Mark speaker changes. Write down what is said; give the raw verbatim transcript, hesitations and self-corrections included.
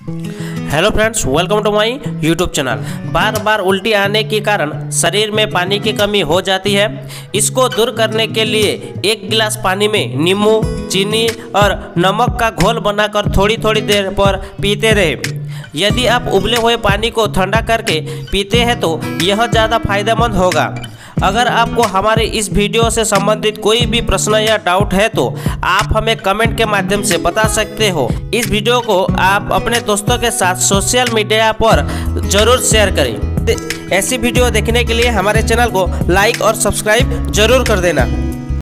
Speaker 1: Hello friends, welcome to my YouTube channel. बार बार उल्टी आने के कारण शरीर में पानी की कमी हो जाती है। इसको दूर करने के लिए एक गिलास पानी में नींबू, चीनी और नमक का घोल बनाकर थोड़ी थोड़ी देर पर पीते रहे। यदि आप उबले हुए पानी को ठंडा करके पीते हैं तो यह ज़्यादा फायदेमंद होगा। अगर आपको हमारे इस वीडियो से संबंधित कोई भी प्रश्न या डाउट है तो आप हमें कमेंट के माध्यम से बता सकते हो। इस वीडियो को आप अपने दोस्तों के साथ सोशल मीडिया पर जरूर शेयर करें। ऐसी वीडियो देखने के लिए हमारे चैनल को लाइक और सब्सक्राइब जरूर कर देना।